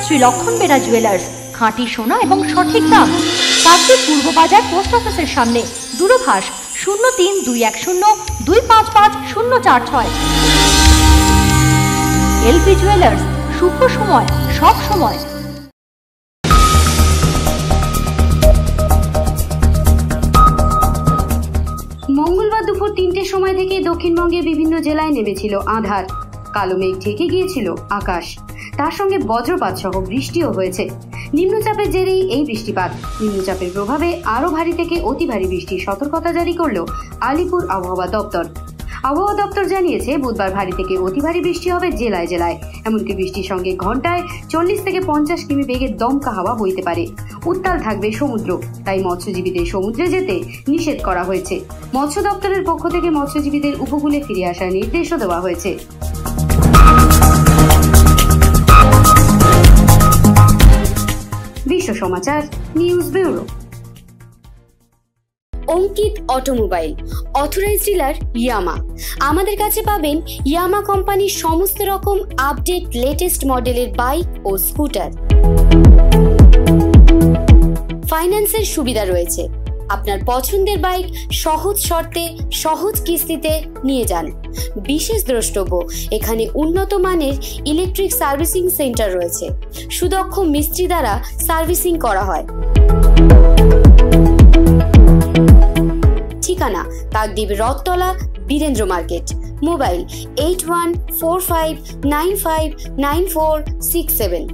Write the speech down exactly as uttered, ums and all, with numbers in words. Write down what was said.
শ্রী লক্ষণ বেরা জুয়েলার্স, খাঁটি সোনা এবং সঠিক দাম। কাকদ্বীপ পূর্ব বাজার পোস্ট অফিসের সামনে। দূরভাষ শূন্য তিন দুই এক শূন্য দুই পাঁচ পাঁচ শূন্য চার ছয়। এলপি জুয়েলার্স, শুভ সময় সব সময়। মঙ্গলবার দুপুর তিনটের সময় থেকে দক্ষিণবঙ্গের বিভিন্ন জেলায় নেমেছিল আঁধার। কালো মেঘ ঢেকে গিয়েছিল আকাশ, তার সঙ্গে বজ্রপাত সহ বৃষ্টিও হয়েছে। নিম্নচাপের জেরেই এই বৃষ্টিপাত। নিম্নচাপের প্রভাবে আরো ভারী থেকে অতি ভারী বৃষ্টির সতর্কতা জারি করল আলিপুর আবহাওয়া দপ্তর। আবহাওয়া দপ্তর জানিয়েছে, বুধবার ভারী থেকে অতি ভারী বৃষ্টি হবে জেলায় জেলায়। এমনকি বৃষ্টির সঙ্গে ঘন্টায় চল্লিশ থেকে পঞ্চাশ কিমি বেগে দমকা হাওয়া বইতে পারে। উত্তাল থাকবে সমুদ্র, তাই মৎস্যজীবীদের সমুদ্রে যেতে নিষেধ করা হয়েছে। মৎস্য দপ্তরের পক্ষ থেকে মৎস্যজীবীদের উপকূলে ফিরে আসার নির্দেশও দেওয়া হয়েছে। Biswa Samachar news bureau. Ankit automobile, authorise dealer Yamaha. আমাদের কাছে পাবেন ইয়ামা কোম্পানির সমস্ত রকম আপডেট লেটেস্ট মডেলের বাইক ও স্কুটার। ফাইন্যান্সের সুবিধা রয়েছে। আপনার পছন্দের বাইক সহজ শর্তে সহজ কিস্তিতে নিয়ে যান। বিশেষ দ্রষ্টব্য, এখানে উন্নত মানের ইলেকট্রিক সার্ভিসিং সেন্টার রয়েছে। সুদক্ষ মিস্ত্রি দ্বারা সার্ভিসিং করা হয়। ঠিকানা Kakdwip Rathtala, Birendra market. Mobile eight one four five nine five nine four six seven.